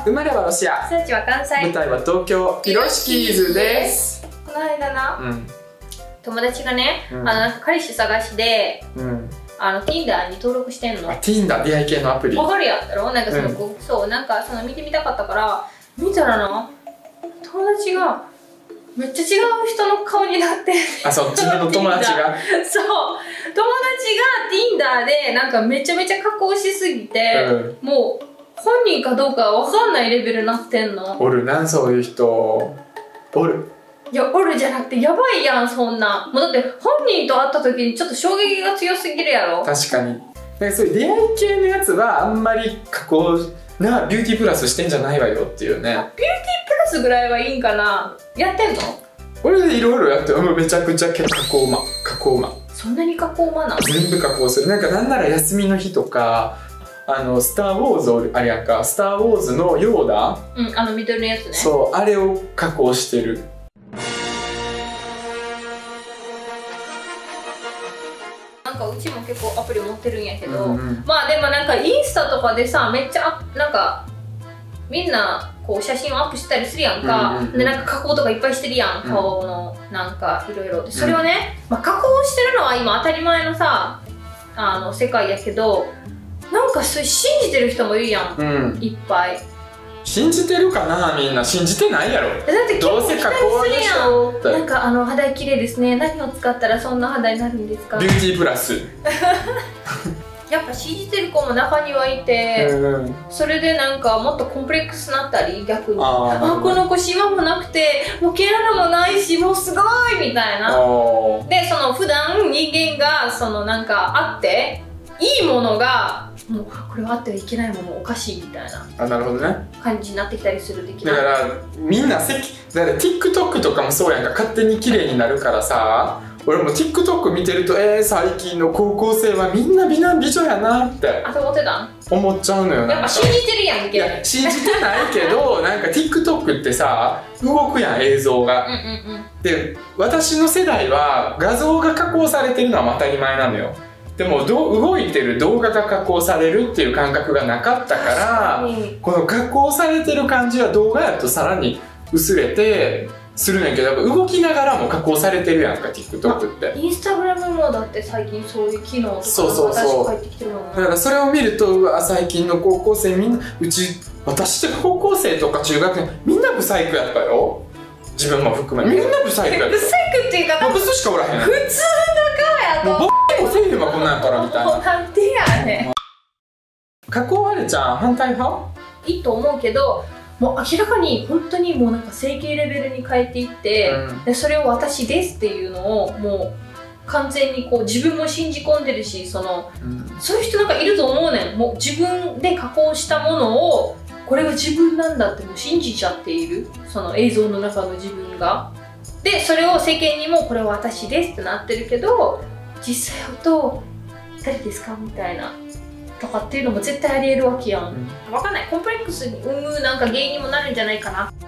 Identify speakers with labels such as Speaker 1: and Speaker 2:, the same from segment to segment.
Speaker 1: 生まれはロシア、
Speaker 2: 育ちは関西、
Speaker 1: 舞台は東京、ピロシキーズです。
Speaker 2: この間な、友達がね、
Speaker 1: なん
Speaker 2: か彼氏探しで、Tinder に登録してんの。
Speaker 1: Tinder、出会い系のアプリ。
Speaker 2: わかるやろ。なんかそう、なんかその見てみたかったから、見たらな、友達が、めっちゃ違う人の顔になって。
Speaker 1: あ、そう、自分の友達が。
Speaker 2: そう。友達が Tinder で、なんかめちゃめちゃ加工しすぎて、もう、本人かどうかわかんないレベルになってんの。
Speaker 1: おるな、そういう人。おる。
Speaker 2: いや、おるじゃなくて、やばいやん、そんな。もうだって、本人と会った時にちょっと衝撃が強すぎるやろ。
Speaker 1: 確かに。そういう出会い系のやつは、あんまり加工なビューティープラスしてんじゃないわよっていうね。
Speaker 2: ビューティープラスぐらいはいいんかな。やってんの？
Speaker 1: 俺でいろいろやってる。めちゃくちゃ加工マ。加工マ。
Speaker 2: そんなに加工マなの？
Speaker 1: 全部加工する。なんなら休みの日とか、スター・ウォーズあれやんか、スター・ウォーズのヨーダ、
Speaker 2: 緑のやつね。
Speaker 1: そう、あれを加工してる。
Speaker 2: なんかうちも結構アプリ持ってるんやけど、まあでもなんかインスタとかでさ、めっちゃなんかみんなこう写真をアップしたりするやんか。でなんか加工とかいっぱいしてるやん、顔のなんかいろいろ。それはね、加工してるのは今当たり前のさ、世界やけど、なんかそれ信じてる人もいるやん、いっぱい。
Speaker 1: 信じてるかな、みんな。信じてないやろ。
Speaker 2: だって結構期待するやん。
Speaker 1: どうせ加工でしょ。
Speaker 2: なんか肌綺麗ですね、何を使ったらそんな肌になるんですか。
Speaker 1: ビューティープラス。
Speaker 2: やっぱ信じてる子も中にはいて、それでなんかもっとコンプレックスになったり、逆にこの子シワもなくてもう毛穴もないしもうすごいみたいな。でその普段人間がそのなんかあっていいものがもうこれはあってはいけないものおかしいみたいな、
Speaker 1: なるほどね、
Speaker 2: 感じになってきたりする的な。
Speaker 1: だからみんなだから TikTok とかもそうやんか、勝手に綺麗になるからさ。俺も TikTok 見てると最近の高校生はみんな美男美女やなって思っちゃうのよ。
Speaker 2: やっぱ信じてるやんけ。
Speaker 1: いや信じてないけどなんか TikTok ってさ動くやん、映像が。で私の世代は画像が加工されてるのは当たり前なのよ。でも動いてる動画が加工されるっていう感覚がなかったから、この加工されてる感じは動画やとさらに薄れてするねんけど、やっぱ動きながらも加工されてるやんか TikTok って。
Speaker 2: インスタグラムもだって最近そういう機能とか
Speaker 1: そう
Speaker 2: 入ってきてるもんね。
Speaker 1: だからそれを見ると、うわ最近の高校生みんな、私って高校生とか中学生みんなブサイクやったよ。自分も含めみんなブサイクやった。
Speaker 2: ブサイクっていうか
Speaker 1: ブスしかおらへん。
Speaker 2: 普通の顔やと。
Speaker 1: もうせえへんわこんなんやからみたいな。
Speaker 2: なんでやねん。
Speaker 1: 加工あれちゃん反対派？
Speaker 2: いいと思うけど、もう明らかに本当にもうなんか整形レベルに変えていって、でそれを私ですっていうのをもう完全にこう自分も信じ込んでるし、そういう人なんかいると思うねん。もう自分で加工したものをこれが自分なんだってもう信じちゃっている、その映像の中の自分が。でそれを世間にもこれは私ですってなってるけど、実際はと誰ですかみたいなとかっていうのも絶対ありえるわけやん。わかんない、コンプレックスに生むなんか原因にもなるんじゃないかな。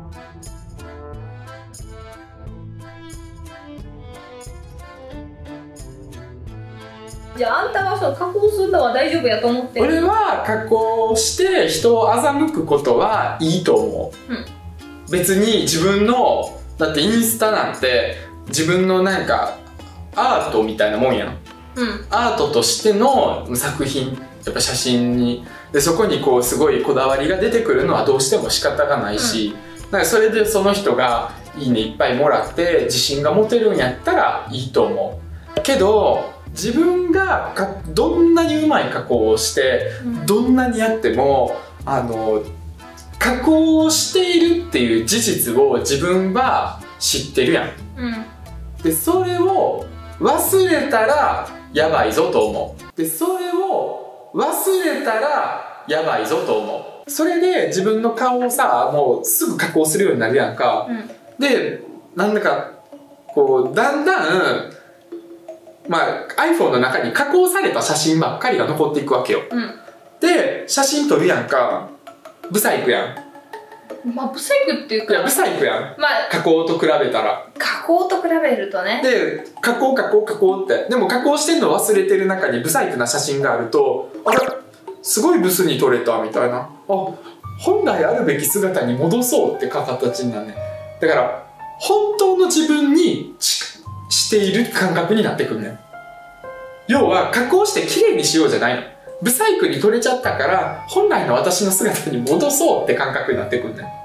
Speaker 2: じゃああんたはその加工するのは大丈夫やと思ってる？
Speaker 1: 俺は加工して人を欺くことはいいと思う、別に自分のだってインスタなんて自分のなんかアートみたいなもんやん、アートとしての作品、やっぱ写真にでそこにこうすごいこだわりが出てくるのはどうしても仕方がないし、なんかそれでその人がいいねいっぱいもらって自信が持てるんやったらいいと思うけど、自分がどんなにうまい加工をして、どんなにやっても加工をしているっていう事実を自分は知ってるやん、でそれを忘れたらやばいぞと思う。でそれを忘れたらやばいぞと思う。それで自分の顔をさもうすぐ加工するようになるやんか、でなんだかこうだんだんiPhone の中に加工された写真ばっかりが残っていくわけよ、で写真撮るやんか、ブサイクやん。
Speaker 2: ブサイクっていうか、
Speaker 1: いやブサイクやん、加工と比べたら。
Speaker 2: 加工と比べるとね。
Speaker 1: で加工ってでも加工してんの忘れてる中にブサイクな写真があると、あれすごいブスに撮れたみたいな、 本来あるべき姿に戻そうって形になるね。だから本当の自分にしている感覚になってくるね。要は加工して綺麗にしようじゃないの。ブサイクに取れちゃったから本来の私の姿に戻そうって感覚になってくるね。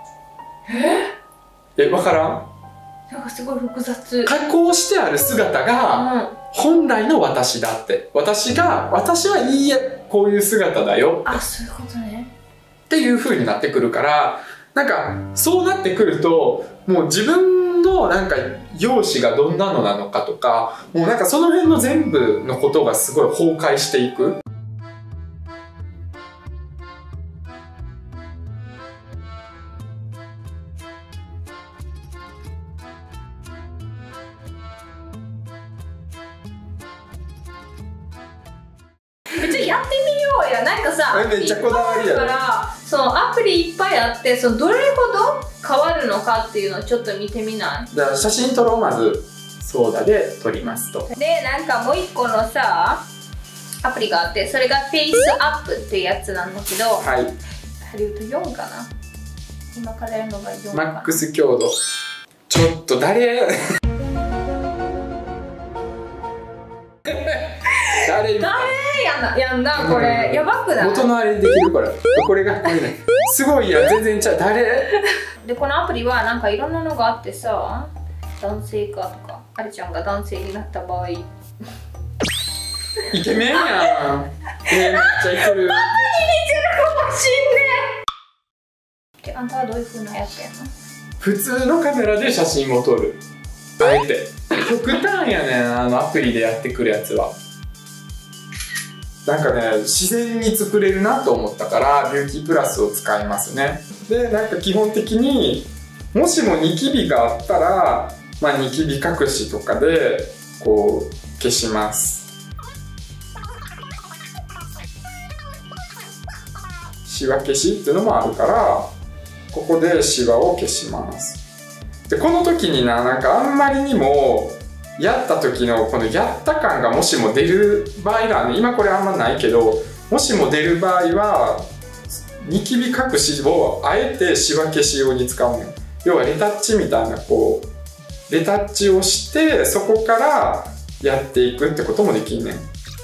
Speaker 1: わからん？
Speaker 2: なんかすごい複雑。
Speaker 1: 加工してある姿が本来の私だって、私はいいえこういう姿だよ
Speaker 2: って、そういうことね
Speaker 1: っていう風になってくるから、なんかそうなってくるともう自分のなんか容姿がどんなのなのかとか、もうなんかその辺の全部のことがすごい崩壊していく。
Speaker 2: やってみようや。なんかさ、
Speaker 1: めっちゃこだわりや
Speaker 2: から、そのアプリいっぱいあって、そのどれほど変わるのかっていうのをちょっと見てみない？
Speaker 1: だから写真撮ろう。まずソーダで撮りますと。
Speaker 2: で、なんかもう一個のさアプリがあって、それがフェイスアップっていうやつなんだけど、
Speaker 1: はい、
Speaker 2: ハリウッド4かな、今からやるのが4かな。
Speaker 1: マックス強度。ちょっと誰
Speaker 2: やんな、これ、やばくない？
Speaker 1: 元のあれできるから。これがすごいや、全然ちゃう。誰
Speaker 2: で、このアプリはなんかいろんなのがあってさ、男性かとか、あれちゃんが男性になった場合イ
Speaker 1: ケメンやん。めっちゃいける。
Speaker 2: パパに似てるかもしんねえ。あんたはどういう風なやつやの？
Speaker 1: 普通のカメラで写真を撮る。あえて極端やねん、アプリでやってくるやつは。なんかね、自然に作れるなと思ったからビューティープラスを使いますね。で、なんか基本的にもしもニキビがあったら、ニキビ隠しとかでこう消します。シワ消しっていうのもあるから、ここでシワを消します。で、この時になんかあんまりにもやった時のこのやった感がもしも出る場合がね、今これあんまないけど、もしも出る場合はニキビ隠しをあえてシワ消し用に使うのよ。要はレタッチみたいな、こうレタッチをしてそこからやっていくってこともできんねん。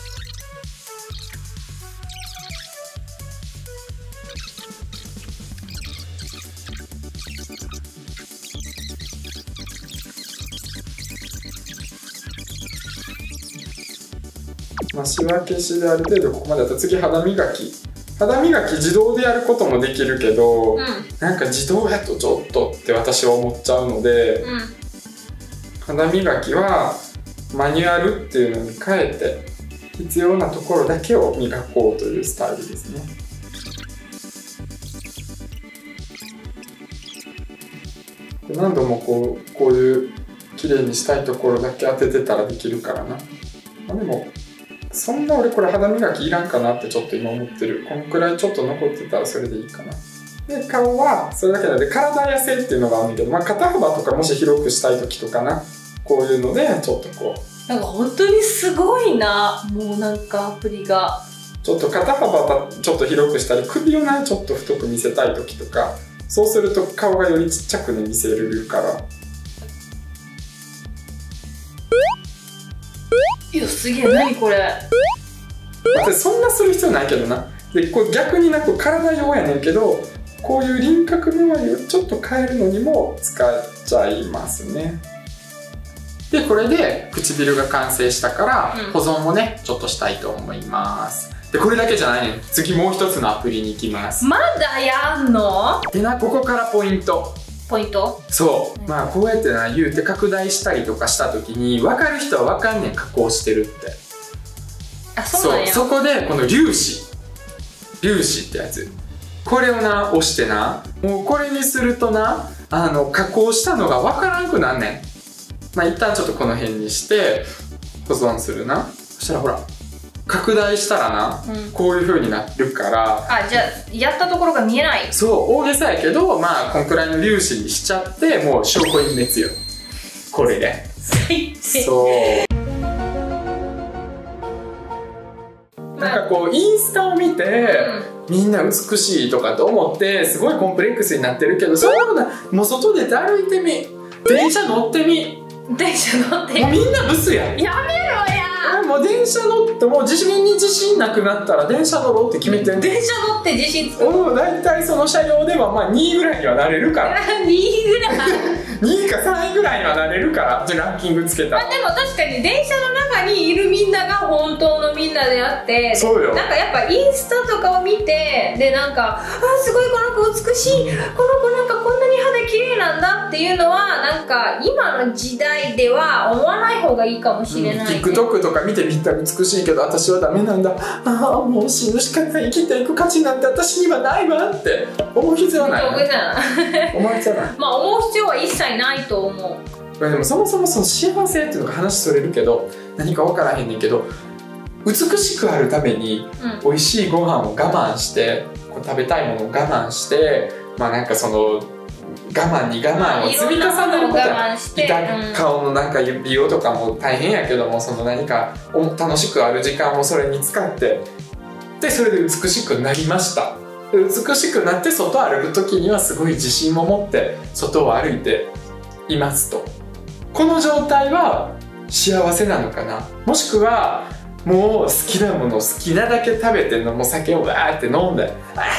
Speaker 1: シワ消しである程度ここまでだったら、次肌磨き自動でやることもできるけど、なんか自動やとちょっとって私は思っちゃうので、肌磨きはマニュアルっていうのに変えて必要なところだけを磨こうというスタイルですね。で、何度もこういう綺麗にしたいところだけ当ててたらできるからな。でもそんな俺これ肌磨きいらんかなってちょっと今思ってる。このくらいちょっと残ってたらそれでいいかな。で、顔はそれだけなんで、体痩せっていうのがあるんだけど、肩幅とかもし広くしたい時とかな、こういうのでちょっとこう、
Speaker 2: なんか本当にすごいな。もうなんかアプリが
Speaker 1: ちょっと肩幅ちょっと広くしたり、首をねちょっと太く見せたい時とか、そうすると顔がよりちっちゃくね見せれるから。
Speaker 2: いや、すげえ、何これ。
Speaker 1: 私そんなする必要ないけどな。で、これ逆に体用やねんけど、こういう輪郭周りをちょっと変えるのにも使っちゃいますね。で、これで唇が完成したから、保存もねちょっとしたいと思います。で、これだけじゃないねん。次もう一つのアプリに行きます。
Speaker 2: まだやんの？
Speaker 1: でな、ここからポイント。そう、こうやって言うて拡大したりとかした時に分かる人は分かんねん、加工してるって。
Speaker 2: そうなんや。
Speaker 1: そこでこの粒子ってやつ、これを押してもうこれにすると加工したのが分からなくなんねん。一旦ちょっとこの辺にして保存するな。そしたらほら、拡大したらこういう風になるから、
Speaker 2: じゃあやったところが見えない。
Speaker 1: そう、大げさやけど、このくらいの粒子にしちゃって、もう証拠隠滅よ、これで。そう、なんかこうインスタを見て、 みんな美しいとかと思ってすごいコンプレックスになってるけど、そんなことない。もう外出て歩いてみ、電車乗ってみ、
Speaker 2: 電車乗って
Speaker 1: もうみんなブスやん。
Speaker 2: やめろや。
Speaker 1: もう電車乗って、もう自分に自信なくなったら電車乗ろうって決めてん
Speaker 2: 電車乗って自信つく。
Speaker 1: 大体その車両ではまあ2位ぐらいにはなれるから
Speaker 2: 2位ぐらい
Speaker 1: 2位か3位ぐらいにはなれるから、ランキングつけたら。
Speaker 2: でも確かに電車の中にいるみんなが本当のみんなであって、
Speaker 1: そうよ。
Speaker 2: なんかやっぱインスタとかを見て、でなんかすごいこの子美しい、この子なんかこんなに肌綺麗なんだっていうのはなんか今の時代では思わない方がいいかもしれない、ね。
Speaker 1: TikTok とか見てみたら美しいけど私はダメなんだ、ああもう死ぬしかない、生きていく価値なんて私にはないわって思う必要はない、ね、思う必要ない
Speaker 2: まあ思う必要は一切ないと思う。
Speaker 1: でもそもそもその幸せっていうのが話それるけど何か分からへんねんけど、美しくあるために美味しいご飯を我慢して、こう食べたいものを我慢して、まあなんかその我慢に我慢を積み重ねることや。顔のなんか美容とかも大変やけども、その何か楽しくある時間をそれに使って、でそれで美しくなりました。美しくなって外歩く時にはすごい自信を持って外を歩いていますと。この状態は幸せなのかな。もしくはもう好きなものを好きなだけ食べて、もう酒をわーって飲んで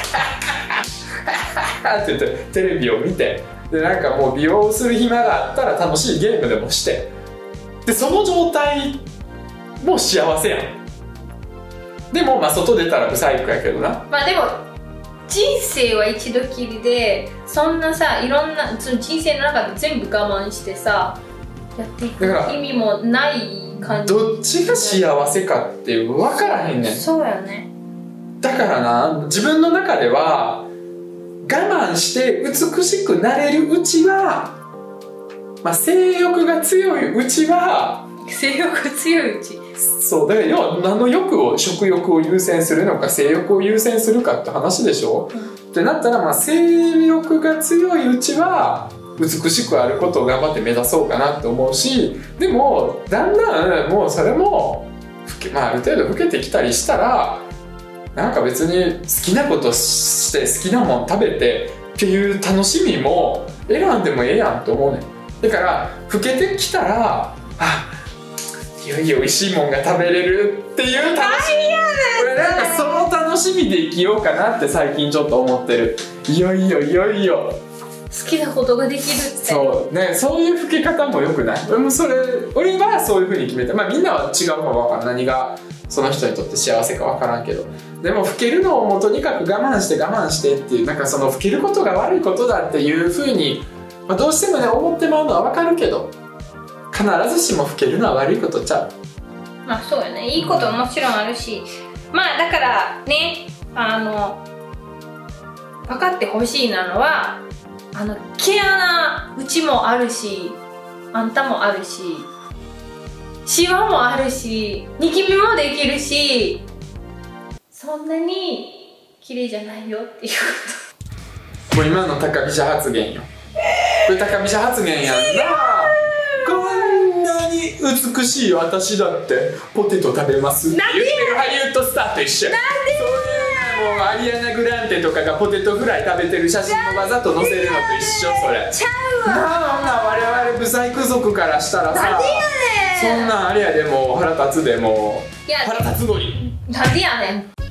Speaker 1: って言ってテレビを見て、でなんかもう美容する暇があったら楽しいゲームでもして、でその状態も幸せやん。でもまあ外出たらブサイクやけどな。
Speaker 2: まあでも人生は一度きりで、そんなさいろんなその人生の中で全部我慢してさやっていく意味もない感じ。
Speaker 1: どっちが幸せかって分からへんねん。
Speaker 2: そうやね。
Speaker 1: だからな、自分の中では我慢して美しくなれるうちは、まあ、性欲が強いうちは、
Speaker 2: 性欲強いうち、
Speaker 1: そうだから要は何の欲を、食欲を優先するのか性欲を優先するかって話でしょ、ってなったら、まあ、性欲が強いうちは美しくあることを頑張って目指そうかなって思うし、でもだんだんもうそれも、まあ、ある程度老けてきたりしたらなんか別に好きなことして好きなもん食べてっていう楽しみも選んでもええやんと思うねん。だから老けてきたら、あ、いよいよ美味しいもんが食べれるっていう楽しみ、俺なんかその楽しみで生きようかなって最近ちょっと思ってる。いよいよいよいよ
Speaker 2: 好きなことができるって。
Speaker 1: そうね、そういう老け方もよくない？俺はそういう風に決めて、まあみんなは違うかも分からん、何がその人にとって幸せか分からんけど、でも老けるのをもうとにかく我慢してっていう、なんかその老けることが悪いことだっていう風に、まあ、どうしてもね思ってまうのは分かるけど、必ずしも老けるのは悪いことちゃう。
Speaker 2: まあそうよね、いいことももちろんあるし、まあだからね、分かってほしいなのは、毛穴うちもあるし、あんたもあるし、シワもあるし、ニキビもできるし、そんなに綺麗じゃないよっていうこと。
Speaker 1: もう今の高飛車発言よ。これ高飛車発言やんな。こんなに美しい私だってポテト食べますって言ってるハリウッドスターと一緒。なんでもうアリアナ・グランテとかがポテトフライ食べてる写真をわざと載せるのと一緒。それ
Speaker 2: ちゃうわ。
Speaker 1: なあ、我々ブサイク族からしたらさ、そんなんあれやでも腹立つでも腹立つのに。
Speaker 2: なんでやねん。